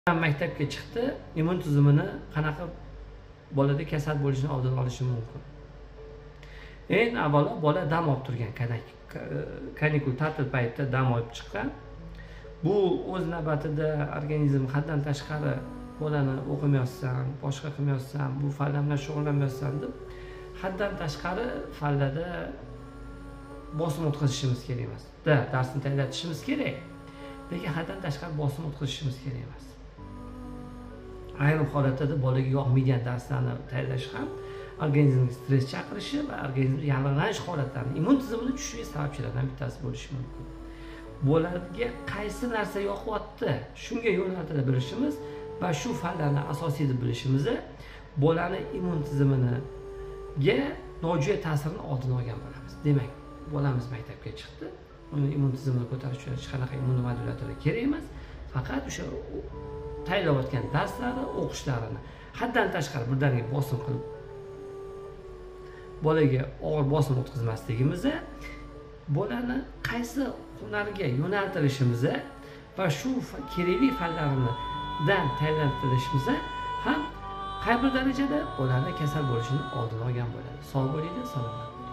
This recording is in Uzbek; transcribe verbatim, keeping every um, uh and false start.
Maktabga chiqdi, immun tizimini qanaqa bolada kasal bo'lishini oldini olishi mumkin. Eng avvalo bola dam olib turgan, kanikul ta'til paytida dam olib chiqqan. Bu o'z navbatida organizm haddan tashqari bolani o'qimayotsan, boshqa qilmayotsan, bu fallar bilan shug'ullanmayotsan deb haddan tashqari fallada bosim o'tkazishimiz kerak emas. Da, darsni tayyorlatishimiz kerak. Lekin haddan tashqari bosim o'tkazishimiz kerak emas. Ayrim holatlarda bolaga yoqmaydigan darslarni tayyorlash ham organizmga stress chaqirishi va organizmda yallig'lanish holatlarini, immun tizimini tushishiga sababchilardan bittasi bo'lishi mumkin. Bolaga qaysi narsa yoqyapti, shunga yo'naltira bilishimiz va shu fanlarni asosiy deb bilishimiz bolani immun tizimiga nojo'ya ta'sirini oldini olgan bo'lamiz. Demak, bolamiz maktabga chiqdi, uni immun tizimini ko'tarish uchun hech qanaqa immunomodulyator kerak emas, faqat o'sha tayyorlayotgan darslari, o'qishlarini haddan tashqari birdaniga bosim qilib bolaga og'ir bosim o'tkazmasligimiz, bolani qaysi hunarga yo'naltirishimiz va shu kerakli fanlaridan tayyorlantirishimiz ham qay bir darajada bolani kasal bo'lishini oldini olgan bo'ladi. Sog' bo'linglar, salomat bo'ling.